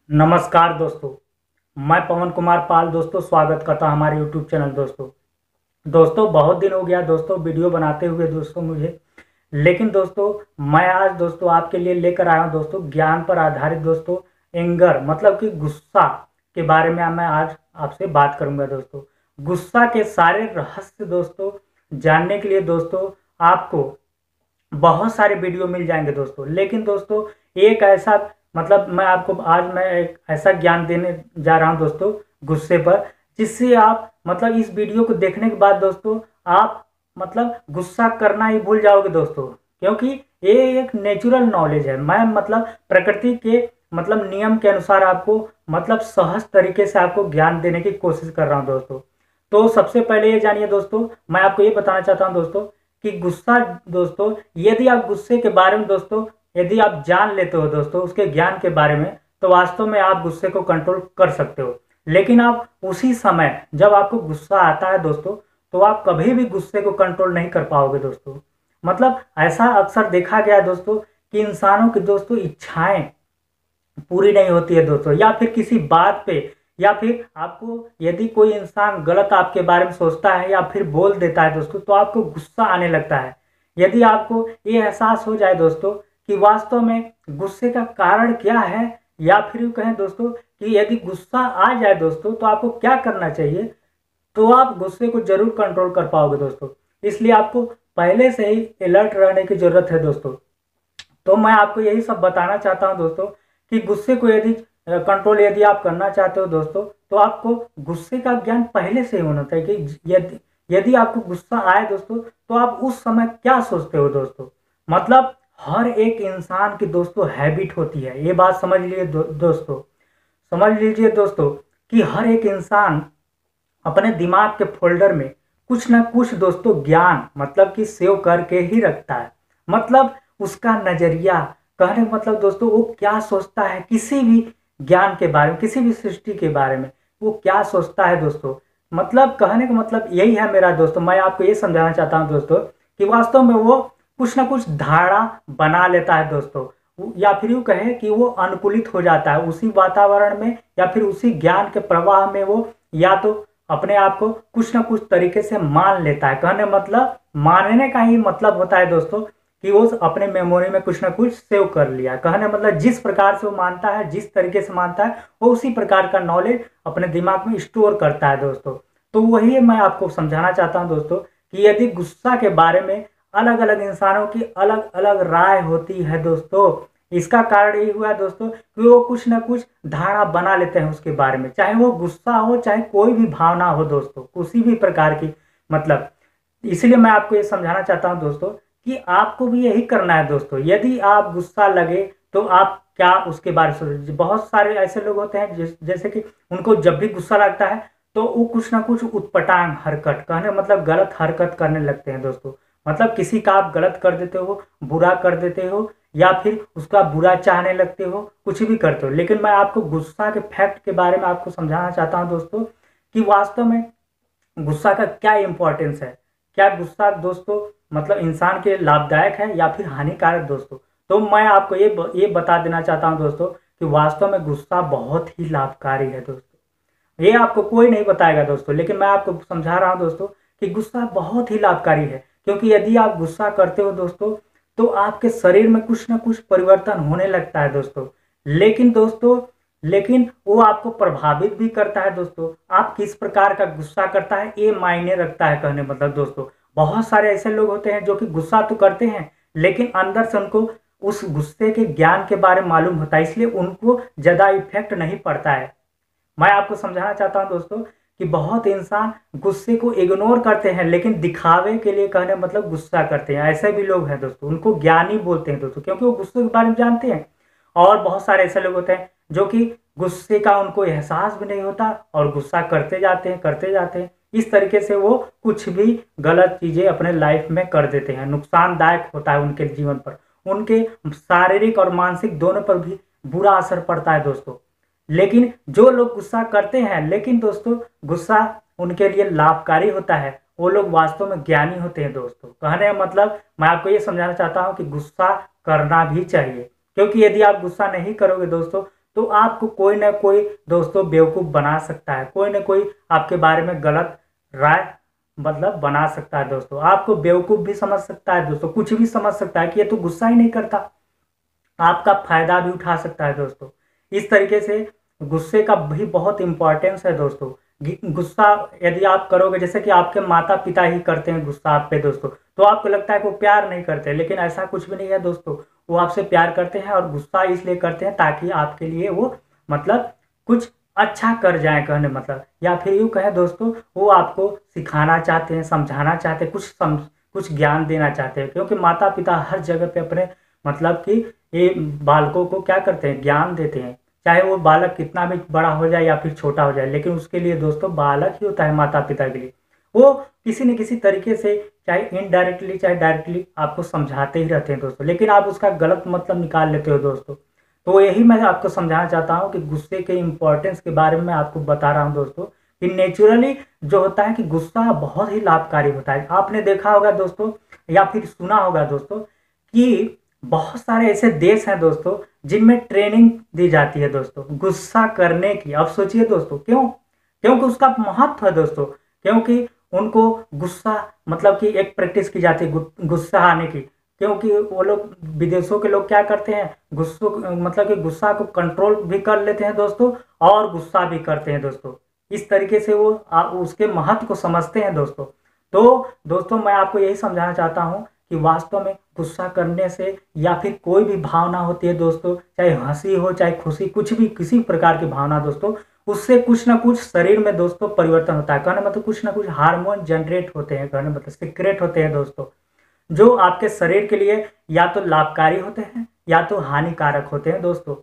नमस्कार दोस्तों। मैं पवन कुमार पाल दोस्तों स्वागत करता हूं हमारे YouTube चैनल दोस्तों बहुत दिन हो गया दोस्तों वीडियो बनाते हुए दोस्तों मुझे। लेकिन दोस्तों मैं आज दोस्तों आपके लिए लेकर आया हूं दोस्तों ज्ञान पर आधारित दोस्तों एंगर मतलब कि गुस्सा के बारे में मैं आज आपसे बात करूंगा दोस्तों। गुस्सा के सारे रहस्य दोस्तों जानने के लिए दोस्तों आपको बहुत सारे वीडियो मिल जाएंगे दोस्तों। लेकिन दोस्तों एक ऐसा मतलब मैं एक ऐसा ज्ञान देने जा रहा हूं दोस्तों गुस्से पर, जिससे आप मतलब इस वीडियो को देखने के बाद दोस्तों आप मतलब गुस्सा करना ही भूल जाओगे दोस्तों। क्योंकि ये एक नेचुरल नॉलेज है। मैं मतलब प्रकृति के मतलब नियम के अनुसार आपको मतलब सहज तरीके से आपको ज्ञान देने की कोशिश कर रहा हूं दोस्तों। तो सबसे पहले ये जानिए दोस्तों, मैं आपको ये बताना चाहता हूं दोस्तों कि गुस्सा दोस्तों, यदि आप गुस्से के बारे में दोस्तों यदि आप जान लेते हो दोस्तों उसके ज्ञान के बारे में, तो वास्तव में आप गुस्से को कंट्रोल कर सकते हो। लेकिन आप उसी समय जब आपको गुस्सा आता है दोस्तों, तो आप कभी भी गुस्से को कंट्रोल नहीं कर पाओगे दोस्तों। मतलब ऐसा अक्सर देखा गया है दोस्तों कि इंसानों की दोस्तों इच्छाएं पूरी नहीं होती है दोस्तों, या फिर किसी बात पे, या फिर आपको यदि कोई इंसान गलत आपके बारे में सोचता है या फिर बोल देता है दोस्तों, तो आपको गुस्सा आने लगता है। यदि आपको ये एहसास हो जाए दोस्तों कि वास्तव में गुस्से का कारण क्या है, या फिर यूं कहें दोस्तों कि यदि गुस्सा आ जाए दोस्तों तो आपको क्या करना चाहिए, तो आप गुस्से को जरूर कंट्रोल कर पाओगे दोस्तों। इसलिए आपको पहले से ही अलर्ट रहने की जरूरत है दोस्तों। तो मैं आपको यही सब बताना चाहता हूं दोस्तों कि गुस्से को यदि कंट्रोल यदि आप करना चाहते हो दोस्तों, तो आपको गुस्से का ज्ञान पहले से ही होना चाहिए कि यदि यदि आपको गुस्सा आए दोस्तों, तो आप उस समय क्या सोचते हो दोस्तों। मतलब हर एक इंसान की दोस्तों हैबिट होती है, ये बात समझ लीजिए दोस्तों। समझ लीजिए दोस्तों कि हर एक इंसान अपने दिमाग के फोल्डर में कुछ ना कुछ दोस्तों ज्ञान मतलब कि सेव करके ही रखता है। मतलब उसका नजरिया, कहने का मतलब दोस्तों वो क्या सोचता है किसी भी ज्ञान के बारे में, किसी भी सृष्टि के बारे में वो क्या सोचता है दोस्तों। मतलब कहने का मतलब यही है मेरा दोस्तों। मैं आपको ये समझाना चाहता हूँ दोस्तों कि वास्तव में वो कुछ ना कुछ धारणा बना लेता है दोस्तों, या फिर यूं कहे कि वो अनुकूलित हो जाता है उसी वातावरण में, या फिर उसी ज्ञान के प्रवाह में वो या तो अपने आप को कुछ ना कुछ तरीके से मान लेता है। कहने मतलब मानने का ही मतलब होता है दोस्तों कि वो अपने मेमोरी में कुछ ना कुछ सेव कर लिया। कहने मतलब जिस प्रकार से वो मानता है, जिस तरीके से मानता है, वो उसी प्रकार का नॉलेज अपने दिमाग में स्टोर करता है दोस्तों। तो वही मैं आपको समझाना चाहता हूं दोस्तों कि यदि गुस्सा के बारे में अलग अलग इंसानों की अलग अलग राय होती है दोस्तों, इसका कारण यही हुआ है दोस्तों कि वो कुछ ना कुछ धारणा बना लेते हैं उसके बारे में, चाहे वो गुस्सा हो चाहे कोई भी भावना हो दोस्तों, किसी भी प्रकार की। मतलब इसलिए मैं आपको ये समझाना चाहता हूं दोस्तों कि आपको भी यही करना है दोस्तों। यदि आप गुस्सा लगे तो आप क्या उसके बारे में सोचो। बहुत सारे ऐसे लोग होते हैं जैसे कि उनको जब भी गुस्सा लगता है तो वो कुछ ना कुछ उटपटांग हरकत, कहने मतलब गलत हरकत करने लगते हैं दोस्तों। मतलब किसी का आप गलत कर देते हो, बुरा कर देते हो, या फिर उसका बुरा चाहने लगते हो, कुछ भी करते हो। लेकिन मैं आपको गुस्सा के फैक्ट के बारे में आपको समझाना चाहता हूं दोस्तों कि वास्तव में गुस्सा का क्या इंपॉर्टेंस है। क्या गुस्सा दोस्तों मतलब इंसान के लाभदायक है या फिर हानिकारक दोस्तों। तो मैं आपको ये बता देना चाहता हूं दोस्तों कि वास्तव में गुस्सा बहुत ही लाभकारी है दोस्तों। ये आपको कोई नहीं बताएगा दोस्तों, लेकिन मैं आपको समझा रहा हूं दोस्तों कि गुस्सा बहुत ही लाभकारी है। क्योंकि यदि आप गुस्सा करते हो दोस्तों, तो आपके शरीर में कुछ ना कुछ परिवर्तन होने लगता है दोस्तों। लेकिन वो आपको प्रभावित भी करता है दोस्तों। आप किस प्रकार का गुस्सा करता है ये मायने रखता है। कहने मतलब दोस्तों बहुत सारे ऐसे लोग होते हैं जो कि गुस्सा तो करते हैं, लेकिन अंदर से उनको उस गुस्से के ज्ञान के बारे में मालूम होता है, इसलिए उनको ज्यादा इफेक्ट नहीं पड़ता है। मैं आपको समझाना चाहता हूं दोस्तों कि बहुत इंसान गुस्से को इग्नोर करते हैं, लेकिन दिखावे के लिए कहने मतलब गुस्सा करते हैं। ऐसे भी लोग हैं दोस्तों, उनको ज्ञानी बोलते हैं दोस्तों, क्योंकि वो गुस्से के बारे में जानते हैं। और बहुत सारे ऐसे लोग होते हैं जो कि गुस्से का उनको एहसास भी नहीं होता और गुस्सा करते जाते हैं। इस तरीके से वो कुछ भी गलत चीजें अपने लाइफ में कर देते हैं, नुकसानदायक होता है उनके जीवन पर, उनके शारीरिक और मानसिक दोनों पर भी बुरा असर पड़ता है दोस्तों। लेकिन जो लोग गुस्सा करते हैं, लेकिन दोस्तों गुस्सा उनके लिए लाभकारी होता है, वो लोग वास्तव में ज्ञानी होते हैं दोस्तों। कहने का मतलब मैं आपको ये समझाना चाहता हूँ कि गुस्सा करना भी चाहिए। क्योंकि यदि आप गुस्सा नहीं करोगे दोस्तों, तो आपको कोई ना कोई दोस्तों बेवकूफ़ बना सकता है, कोई ना कोई आपके बारे में गलत राय बना सकता है दोस्तों। आपको बेवकूफ़ भी समझ सकता है दोस्तों, कुछ भी समझ सकता है कि ये तो गुस्सा ही नहीं करता, आपका फायदा भी उठा सकता है दोस्तों। इस तरीके से गुस्से का भी बहुत इंपॉर्टेंस है दोस्तों। गुस्सा यदि आप करोगे, जैसे कि आपके माता पिता ही करते हैं गुस्सा आप पे दोस्तों, तो आपको लगता है कि वो प्यार नहीं करते, लेकिन ऐसा कुछ भी नहीं है दोस्तों। वो आपसे प्यार करते हैं और गुस्सा इसलिए करते हैं ताकि आपके लिए वो कुछ अच्छा कर जाए, कहने या फिर यूँ कहें दोस्तों, वो आपको सिखाना चाहते हैं, समझाना चाहते हैं, कुछ ज्ञान देना चाहते हैं। क्योंकि माता पिता हर जगह पे अपने कि ये बालकों को क्या करते हैं, ज्ञान देते हैं। चाहे वो बालक कितना भी बड़ा हो जाए या फिर छोटा हो जाए, लेकिन उसके लिए दोस्तों बालक ही होता है माता पिता के लिए। वो किसी न किसी तरीके से, चाहे इनडायरेक्टली चाहे डायरेक्टली, आपको समझाते ही रहते हैं दोस्तों, लेकिन आप उसका गलत मतलब निकाल लेते हो दोस्तों। तो यही मैं आपको समझाना चाहता हूँ कि गुस्से के इम्पोर्टेंस के बारे में आपको बता रहा हूँ दोस्तों, कि नेचुरली जो होता है कि गुस्सा बहुत ही लाभकारी होता है। आपने देखा होगा दोस्तों या फिर सुना होगा दोस्तों कि बहुत सारे ऐसे देश हैं दोस्तों जिनमें ट्रेनिंग दी जाती है दोस्तों गुस्सा करने की। अब सोचिए दोस्तों, क्यों? क्योंकि उसका महत्व है दोस्तों, क्योंकि उनको गुस्सा कि एक प्रैक्टिस की जाती है गुस्सा आने की। क्योंकि वो लोग, विदेशों के लोग क्या करते हैं, गुस्सों कि गुस्सा को कंट्रोल भी कर लेते हैं दोस्तों, और गुस्सा भी करते हैं दोस्तों। इस तरीके से वो उसके महत्व को समझते हैं दोस्तों। तो दोस्तों मैं आपको यही समझाना चाहता हूँ कि वास्तव में गुस्सा करने से, या फिर कोई भी भावना होती है दोस्तों, चाहे हंसी हो चाहे खुशी, कुछ भी किसी प्रकार की भावना दोस्तों, उससे कुछ ना कुछ शरीर में दोस्तों परिवर्तन होता है। कहने कुछ ना कुछ हार्मोन जनरेट होते हैं, कहने सीक्रेट होते हैं दोस्तों, जो आपके शरीर के लिए या तो लाभकारी होते हैं या तो हानिकारक होते हैं दोस्तों।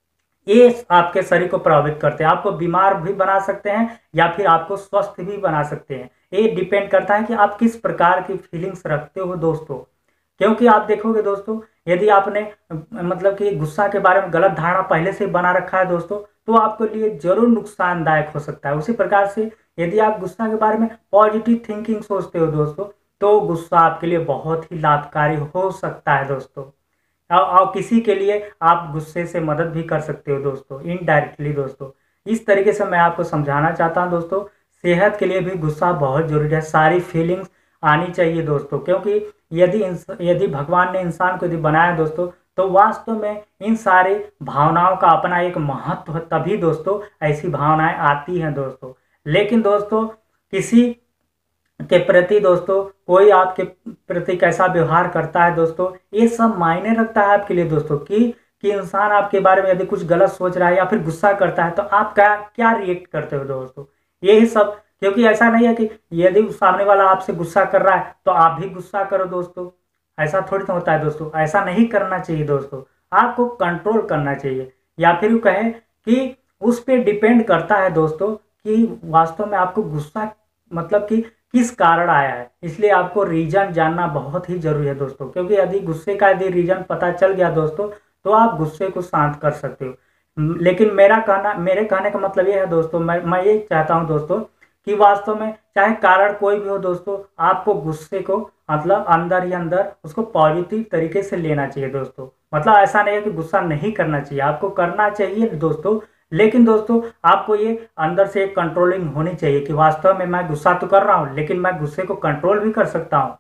ये आपके शरीर को प्रभावित करते हैं, आपको बीमार भी बना सकते हैं या फिर आपको स्वस्थ भी बना सकते हैं। ये डिपेंड करता है कि आप किस प्रकार की फीलिंग्स रखते हो दोस्तों। क्योंकि आप देखोगे दोस्तों, यदि आपने कि गुस्सा के बारे में गलत धारणा पहले से बना रखा है दोस्तों, तो आपके लिए जरूर नुकसानदायक हो सकता है। उसी प्रकार से यदि आप गुस्सा के बारे में पॉजिटिव थिंकिंग सोचते हो दोस्तों, तो गुस्सा आपके लिए बहुत ही लाभकारी हो सकता है दोस्तों। और किसी के लिए आप गुस्से से मदद भी कर सकते हो दोस्तों, इनडायरेक्टली दोस्तों। इस तरीके से मैं आपको समझाना चाहता हूं दोस्तों, सेहत के लिए भी गुस्सा बहुत जरूरी है। सारी फीलिंग्स आनी चाहिए दोस्तों, क्योंकि यदि भगवान ने इंसान को यदि बनाया दोस्तों, तो वास्तव में इन सारी भावनाओं का अपना एक महत्व है, तभी दोस्तों ऐसी भावनाएं आती हैं दोस्तों। लेकिन दोस्तों किसी के प्रति दोस्तों, कोई आपके प्रति कैसा व्यवहार करता है दोस्तों, ये सब मायने रखता है आपके लिए दोस्तों। कि इंसान आपके बारे में यदि कुछ गलत सोच रहा है या फिर गुस्सा करता है, तो आप क्या क्या रिएक्ट करते हो दोस्तों, यही सब। क्योंकि ऐसा नहीं है कि यदि सामने वाला आपसे गुस्सा कर रहा है तो आप भी गुस्सा करो दोस्तों, ऐसा थोड़ी ना होता है दोस्तों। ऐसा नहीं करना चाहिए दोस्तों, आपको कंट्रोल करना चाहिए। या फिर कहें कि उस पर डिपेंड करता है दोस्तों कि वास्तव में आपको गुस्सा कि किस कारण आया है, इसलिए आपको रीजन जानना बहुत ही जरूरी है दोस्तों। क्योंकि यदि गुस्से का यदि रीजन पता चल गया दोस्तों, तो आप गुस्से को शांत कर सकते हो। लेकिन मेरे कहने का मतलब ये है दोस्तों, मैं ये चाहता हूँ दोस्तों कि वास्तव में चाहे कारण कोई भी हो दोस्तों, आपको गुस्से को अंदर ही अंदर उसको पॉजिटिव तरीके से लेना चाहिए दोस्तों। ऐसा नहीं है कि गुस्सा नहीं करना चाहिए, आपको करना चाहिए दोस्तों। लेकिन दोस्तों आपको ये अंदर से एक कंट्रोलिंग होनी चाहिए कि वास्तव में मैं गुस्सा तो कर रहा हूँ, लेकिन मैं गुस्से को कंट्रोल भी कर सकता हूँ।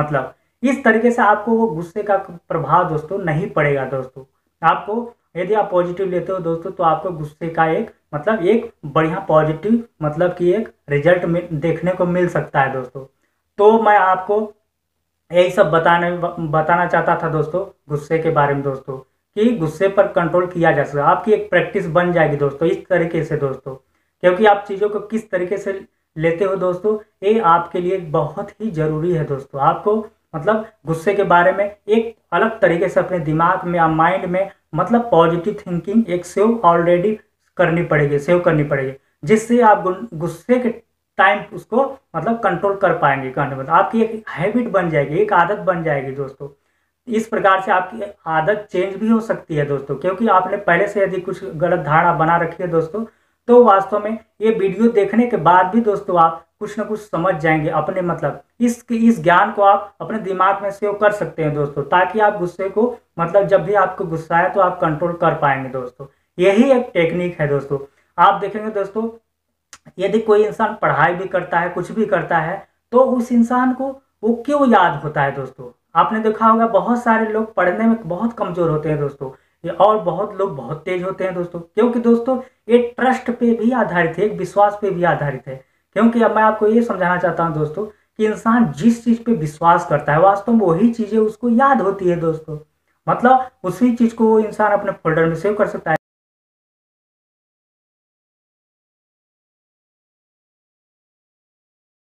इस तरीके से आपको वो गुस्से का प्रभाव दोस्तों नहीं पड़ेगा दोस्तों। आपको यदि आप पॉजिटिव लेते हो दोस्तों, तो आपको गुस्से का एक एक बढ़िया पॉजिटिव कि एक रिजल्ट देखने को मिल सकता है दोस्तों। तो मैं आपको यही सब बताना चाहता था दोस्तों गुस्से के बारे में दोस्तों, कि गुस्से पर कंट्रोल किया जा सकता है। आपकी एक प्रैक्टिस बन जाएगी दोस्तों इस तरीके से दोस्तों। क्योंकि आप चीज़ों को किस तरीके से लेते हो दोस्तों, ये आपके लिए बहुत ही जरूरी है दोस्तों। आपको गुस्से के बारे में एक अलग तरीके से अपने दिमाग में या माइंड में पॉजिटिव थिंकिंग एक सेव करनी पड़ेगी, जिससे आप गुस्से के टाइम उसको कंट्रोल कर पाएंगे। आपकी एक हैबिट बन जाएगी, एक आदत बन जाएगी दोस्तों। इस प्रकार से आपकी आदत चेंज भी हो सकती है दोस्तों, क्योंकि आपने पहले से यदि कुछ गलत धारणा बना रखी है दोस्तों, तो वास्तव में ये वीडियो देखने के बाद भी दोस्तों आप कुछ ना कुछ समझ जाएंगे अपने इस ज्ञान को आप अपने दिमाग में सेव कर सकते हैं दोस्तों, ताकि आप गुस्से को जब भी आपको गुस्सा है तो आप कंट्रोल कर पाएंगे दोस्तों। यही एक टेक्निक है दोस्तों। आप देखेंगे दोस्तों, यदि कोई इंसान पढ़ाई भी करता है, कुछ भी करता है, तो उस इंसान को वो क्यों याद होता है दोस्तों? आपने देखा होगा बहुत सारे लोग पढ़ने में बहुत कमजोर होते हैं दोस्तों, और बहुत लोग बहुत तेज होते हैं दोस्तों, क्योंकि दोस्तों ये ट्रस्ट पे भी आधारित है, एक विश्वास पे भी आधारित है। क्योंकि अब मैं आपको ये समझाना चाहता हूँ दोस्तों कि इंसान जिस चीज पे विश्वास करता है वास्तव में वही चीजें उसको याद होती है दोस्तों। मतलब उसी चीज को वो इंसान अपने फोल्डर में सेव कर सकता है।